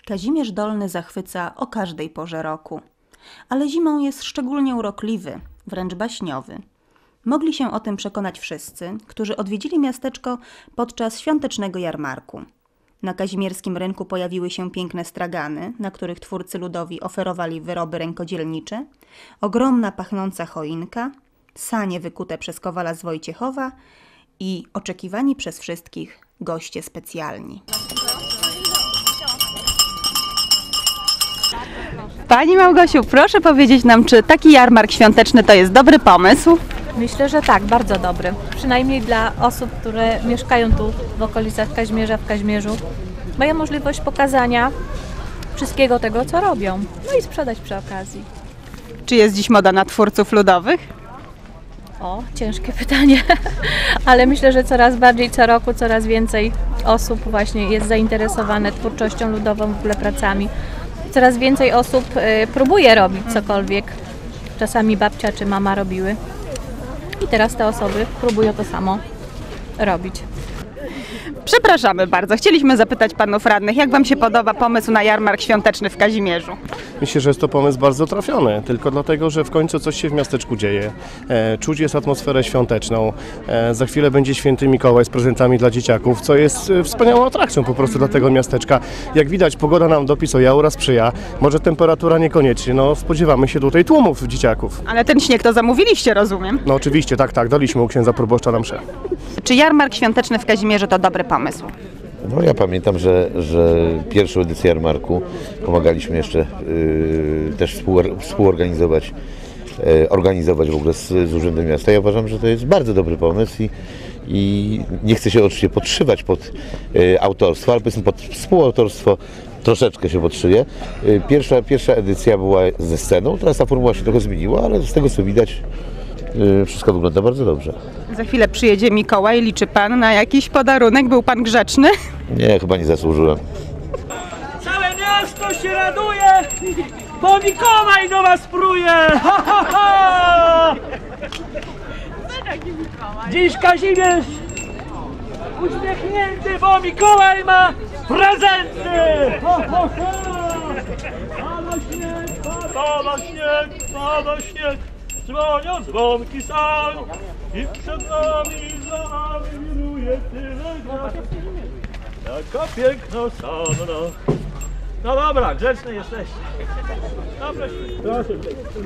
Kazimierz Dolny zachwyca o każdej porze roku, ale zimą jest szczególnie urokliwy, wręcz baśniowy. Mogli się o tym przekonać wszyscy, którzy odwiedzili miasteczko podczas świątecznego jarmarku. Na kazimierskim rynku pojawiły się piękne stragany, na których twórcy ludowi oferowali wyroby rękodzielnicze, ogromna pachnąca choinka, sanie wykute przez Kowala z Wojciechowa i oczekiwani przez wszystkich goście specjalni. Pani Małgosiu, proszę powiedzieć nam, czy taki jarmark świąteczny to jest dobry pomysł? Myślę, że tak, bardzo dobry. Przynajmniej dla osób, które mieszkają tu w okolicach Kazimierza, w Kazimierzu, mają możliwość pokazania wszystkiego tego, co robią. No i sprzedać przy okazji. Czy jest dziś moda na twórców ludowych? O, ciężkie pytanie, ale myślę, że coraz bardziej, co roku, coraz więcej osób właśnie jest zainteresowane twórczością ludową, w ogóle pracami. Coraz więcej osób próbuje robić cokolwiek. Czasami babcia czy mama robiły. I teraz te osoby próbują to samo robić. Przepraszamy bardzo. Chcieliśmy zapytać panów radnych, jak wam się podoba pomysł na jarmark świąteczny w Kazimierzu? Myślę, że jest to pomysł bardzo trafiony, tylko dlatego, że w końcu coś się w miasteczku dzieje. Czuć jest atmosferę świąteczną. Za chwilę będzie Święty Mikołaj z prezentami dla dzieciaków, co jest wspaniałą atrakcją po prostu dla tego miasteczka. Jak widać, pogoda nam dopis o Jaura sprzyja. Może temperatura niekoniecznie, no spodziewamy się tutaj tłumów dzieciaków. Ale ten śnieg to zamówiliście, rozumiem? No oczywiście, tak, daliśmy u księdza proboszcza na mszę. Czy jarmark świąteczny w Kazimierzu to dobry pomysł? No ja pamiętam, że pierwszą edycję jarmarku pomagaliśmy jeszcze też organizować w ogóle z Urzędem Miasta. Ja uważam, że to jest bardzo dobry pomysł i nie chcę się oczywiście podszywać pod autorstwo, ale powiedzmy pod współautorstwo troszeczkę się podszyję. Pierwsza edycja była ze sceną, teraz ta formuła się trochę zmieniła, ale z tego co widać wszystko wygląda bardzo dobrze. Za chwilę przyjedzie Mikołaj. Liczy pan na jakiś podarunek? Był pan grzeczny? Nie, chyba nie zasłużyłem. Całe miasto się raduje, bo Mikołaj do was pruje! Ha, ha, ha! Dziś Kazimierz uśmiechnięty, bo Mikołaj ma prezenty! Ha, ha, ha! Pada śnieg, pada śnieg, dzwonią dzwonki sal i przed nami, za nami wiruje tyle gwiazd. Jaka piękna sanna. No dobra, grzeczny jesteście. Dobra, proszę.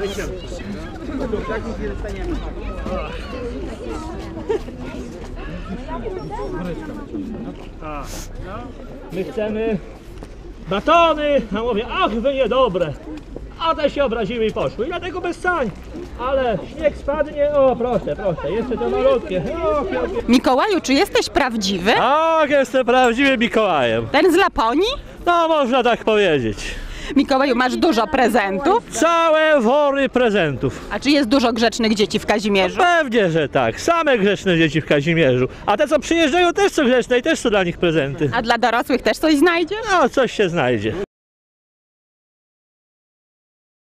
My chcemy batony, a mówię, ach wy niedobre. A te się obraziły i poszły, i dlatego bez sań. Ale śnieg spadnie, o proszę, jeszcze to malutkie. Mikołaju, czy jesteś prawdziwy? Tak, jestem prawdziwym Mikołajem. Ten z Laponii? No można tak powiedzieć. Mikołaju, masz dużo prezentów? Całe wory prezentów. A czy jest dużo grzecznych dzieci w Kazimierzu? Pewnie, że tak. Same grzeczne dzieci w Kazimierzu. A te co przyjeżdżają też są grzeczne i też są dla nich prezenty. A dla dorosłych też coś znajdziesz? No coś się znajdzie.